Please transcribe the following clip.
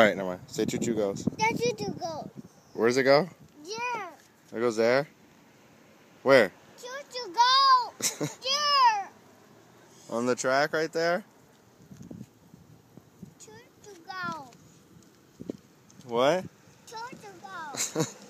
Alright, never mind. Say choo-choo goes. There choo-choo goes. Where does it go? There. It goes there? Where? Choo-choo goes. There. On the track right there? Choo-choo goes. What? Choo-choo goes.